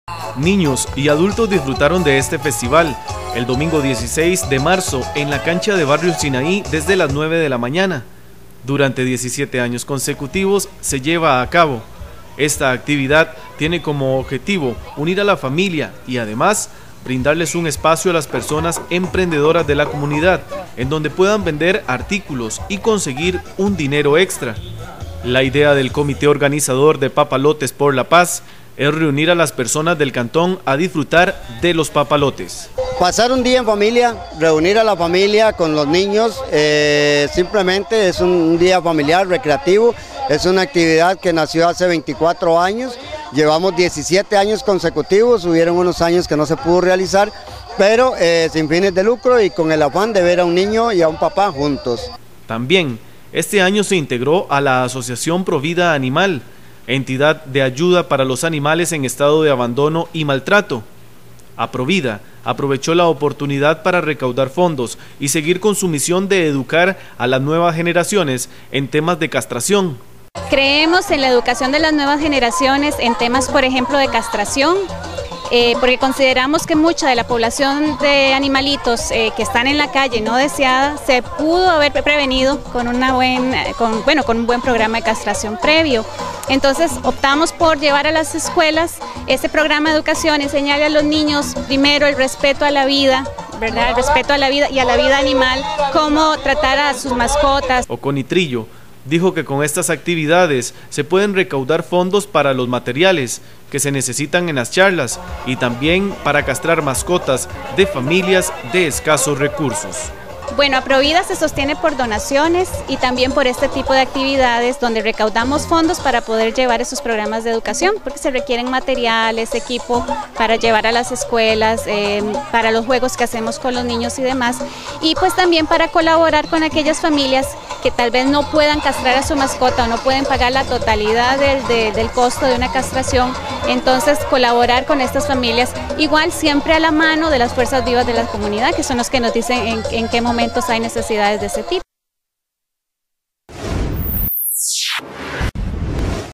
Niños y adultos disfrutaron de este festival el domingo 16 de marzo en la cancha de Barrio Sinaí desde las 9 de la mañana. Durante 17 años consecutivos se lleva a cabo. Esta actividad tiene como objetivo unir a la familia y además brindarles un espacio a las personas emprendedoras de la comunidad en donde puedan vender artículos y conseguir un dinero extra. La idea del comité organizador de Papalotes por la Paz es reunir a las personas del cantón a disfrutar de los papalotes. Pasar un día en familia, reunir a la familia con los niños, simplemente es un día familiar, recreativo, es una actividad que nació hace 24 años, llevamos 17 años consecutivos, hubieron unos años que no se pudo realizar, pero sin fines de lucro y con el afán de ver a un niño y a un papá juntos. También, este año se integró a la Asociación Provida Animal, entidad de ayuda para los animales en estado de abandono y maltrato. Aprovida aprovechó la oportunidad para recaudar fondos y seguir con su misión de educar a las nuevas generaciones en temas de castración. Creemos en la educación de las nuevas generaciones en temas, por ejemplo, de castración, porque consideramos que mucha de la población de animalitos que están en la calle no deseada se pudo haber prevenido con un buen programa de castración previo. Entonces optamos por llevar a las escuelas ese programa de educación, enseñarle a los niños primero el respeto a la vida, ¿verdad? El respeto a la vida y a la vida animal, cómo tratar a sus mascotas. Oconitrillo dijo que con estas actividades se pueden recaudar fondos para los materiales que se necesitan en las charlas y también para castrar mascotas de familias de escasos recursos. Bueno, Aprovida se sostiene por donaciones y también por este tipo de actividades donde recaudamos fondos para poder llevar esos programas de educación, porque se requieren materiales, equipo para llevar a las escuelas, para los juegos que hacemos con los niños y demás, y pues también para colaborar con aquellas familias que tal vez no puedan castrar a su mascota o no pueden pagar la totalidad del costo de una castración. Entonces colaborar con estas familias, igual siempre a la mano de las fuerzas vivas de la comunidad, que son los que nos dicen en qué momentos hay necesidades de ese tipo.